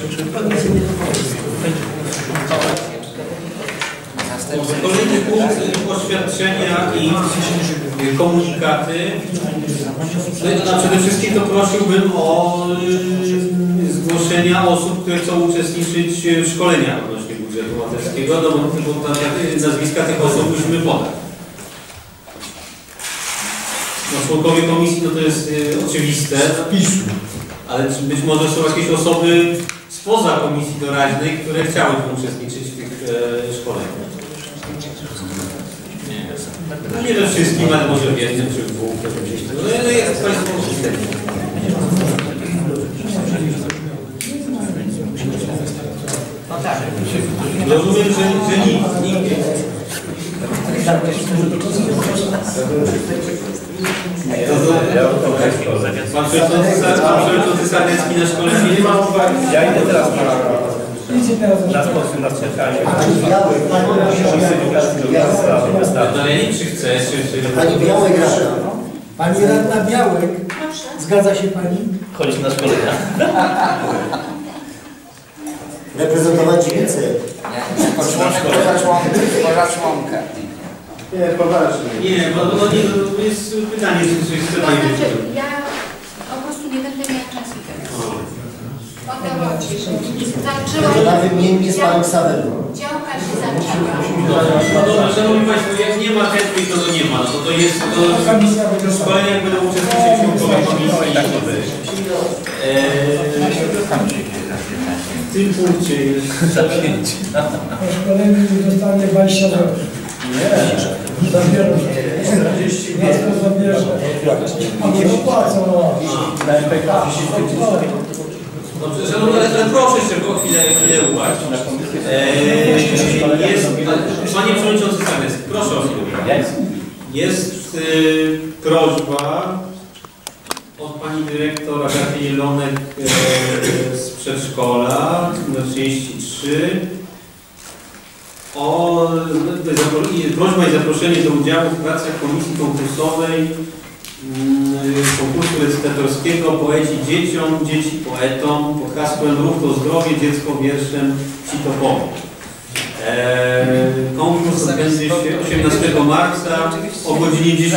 Kolejny punkt, oświadczenia i komunikaty. No, przede wszystkim to prosiłbym o zgłoszenia osób, które chcą uczestniczyć w szkoleniach odnośnie budżetu obywatelskiego, no bo nazwiska tych osób musimy podać. No, członkowie komisji, no to jest oczywiste, ale być może są jakieś osoby spoza komisji doraźnej, które chciałyby uczestniczyć w tych szkoleniach. No nie we wszystkim, ale może w jednym czy w dwóch. No jest Państwo rozumiem, że nikt. Pan przewodniczący Sarnecki na szkolenie nie ma uwagi. Ja idę teraz na sposób na spotkanie. Pani Białek, Pani radna Białek, zgadza się Pani? Chodzić na szkolenia. Reprezentować dziewicę. Poza członka. Nie, poważnie. Nie, bo to jest pytanie, czy coś chce powiedzieć. Ja po prostu nie będę miała czasu teraz. O to chodzi. Na wymiennie z Panem Sawerą. Działka się zaczęła. No dobra, Szanowni Państwo, jak nie ma chętnych, to nie ma. No to jest w szkoleniach będą uczestniczyć członkowie komisji. W tym punkcie jest Zamknięcie. Po szkoleniu dostanie 20 lat. Nie. Zabierą. 40 lat zabierze. A nie dopłacą. Na MPK. Dobrze, Szanowni, ale proszę jeszcze chwilę uwagi. Panie Przewodniczący Sarnecki, proszę o chwilę. Jest prośba od Pani Dyrektor Agaty Jelonek z przedszkola numer 33 o prośba i zaproszenie do udziału w pracach komisji konkursowej konkursu recytatorskiego Poeci dzieciom, dzieci poetom pod hasłem Ruch to zdrowie, dziecko wierszem Citopowi. Konkurs odbędzie się 18 marca o godzinie 10.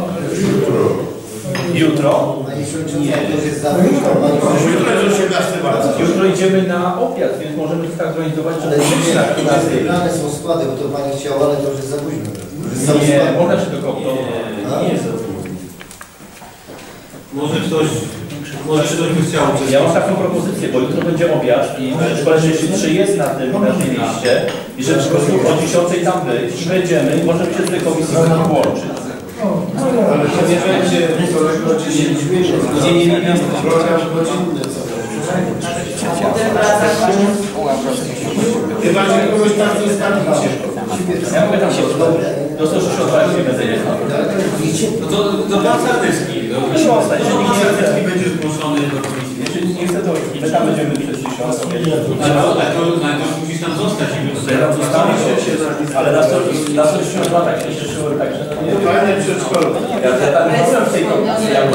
Jutro? Nie. Jutro idziemy na obiad, więc możemy tak zorganizować, że Ale wybrane są składy, bo to Pani chciała, ale to już jest za późno. nie, można się tylko Nie jest za późno. Może ktoś by chciał. Ja mam taką propozycję, bo jutro będzie obiad i w szkole 63 jest na tym liście i żeby o 10 tam być i będziemy i możemy się z tej komisji włączyć. Ale to nie będzie to 10 minut. Nie. Program godzinny. Chyba, że kogoś tam nie stawicie. Ja mogę tam się do 162 nie będę jechał. No to Pan Sarnecki. Proszę ostać, że nikt nie chce. Będzie zgłoszony do komisji. Jeżeli nie chce, to my tam będziemy przez 1000. Ale to musisz tam zostać i ale na 162 tak się cieszyłem, także Fajne przedszkole. ja tam byłem w tej komisji, ja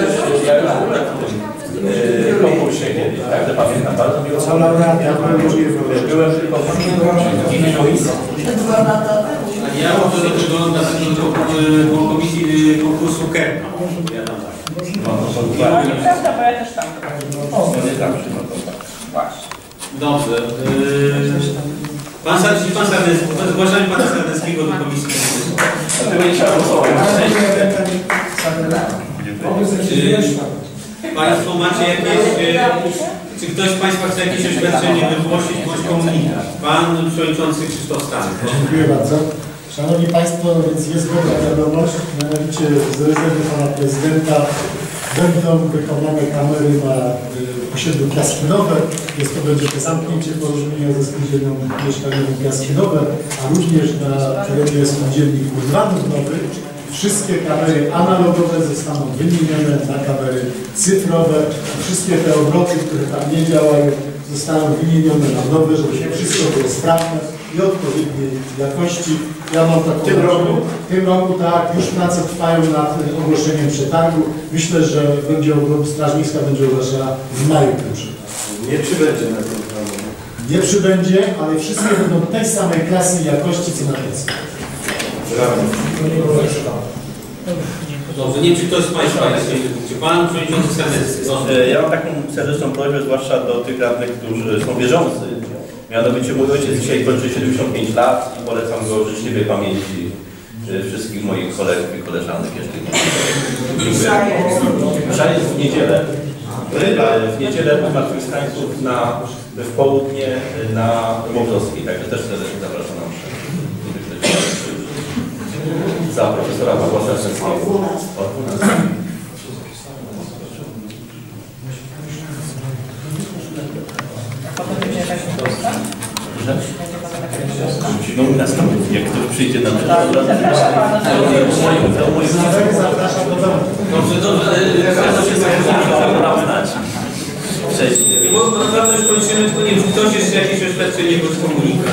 konkursie kiedyś, także pamiętam bardzo miło. Byłem tylko w innej komisji. ja mam do komisji konkursu Kerna. Ja tam tak. Prawda, bo ja też tam. Dobrze. Zgłaszamy Pana Sarneckiego do komisji konkursu. Dlatego nie trzeba głosować. Państwo macie jakieś... Czy ktoś z Państwa chce jakieś oświadczenie wygłosić bądź komunikat? Pan Przewodniczący Krzysztof Stanek. Dziękuję bardzo. Szanowni Państwo, więc jest dobra wiadomość, mianowicie z rezerwy Pana Prezydenta będą wykonane kamery na osiedlu Piaskinowe. To będzie to zamknięcie porozumienia ze spółdzielnią mieszkaniową Piaskinowe, a również na terenie spółdzielni Urbanów Nowych. Wszystkie kamery analogowe zostaną wymienione na kamery cyfrowe. Wszystkie te obroty, które tam nie działają, zostaną wymienione na nowe, żeby wszystko było sprawne i odpowiedniej jakości. Ja mam taką... W tym roku tak, już prace trwają nad ogłoszeniem przetargu. Myślę, że Straż Miejska będzie ogłaszała w maju ten przetarg. Nie przybędzie na tym planie. Nie przybędzie, ale wszystkie będą tej samej klasy i jakości co na klasy. Dobrze, nie wiem, czy ktoś z Państwa jest czy Pan Przewodniczący Senecki. Ja mam taką serdeczną prośbę, zwłaszcza do tych radnych, którzy są wierzący. Mianowicie mój ojciec dzisiaj kończy 75 lat i polecam go życzliwej pamięci wszystkich moich kolegów i koleżanek. Msza jest w niedzielę. W niedzielę zmartwychwstańców w południe na Łowrowskiej, także też serdecznie zapraszam na mszę. Za profesora Pawła Sarczewskiego. No następnie, jak ktoś przyjdzie na mszę, Zapraszam do domu. Dobrze, się zapoznać wcześniej. Nie może naprawdę już kończymy, tylko nie wiem, czy ktoś jeszcze jakieś oświadczenie bądź komunikat.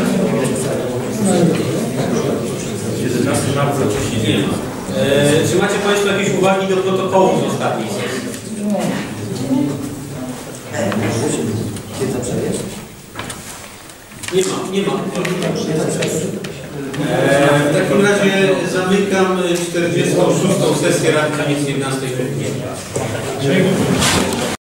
11 marca coś się dzieje. Czy macie Państwo jakieś uwagi do protokołu z ostatniej sesji? Nie ma. W takim razie zamykam 46. sesję Rady Koniec 11.